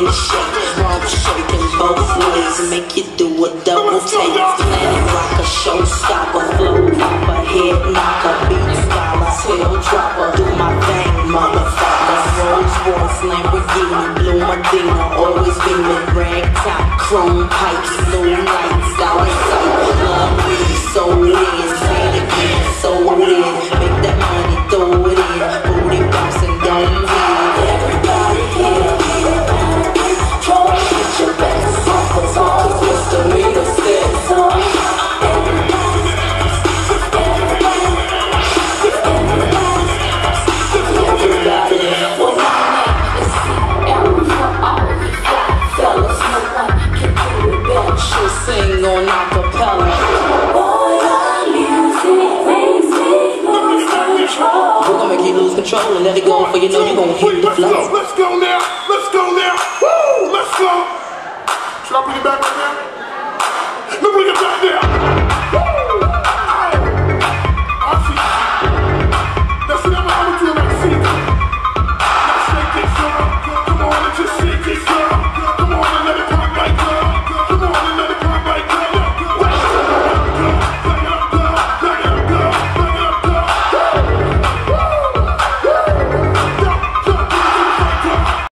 in the shake, rump shaking both ways, make you do a double take. Planet rocker, showstopper, flow popper, head knocker, beat scholar, tail dropper. Do my thing, motherfucker. Rolls Royce, Lamborghini, Blue Medina, always been with ragtop, chrome pipes, blue lights, out of sight. Love me, sold in, say it again, sold in. Make that money, throw it in, booty bouncing, don't leave. Everybody here, try to get your best off the top, cause Mr. Meter says so. Sing on acapella. We're gonna make you lose control and let it go, for you know you're gonna hit the flow. Let's go now, let's go now. Woo, let's go. Should I bring it back right now? Let's bring it back now.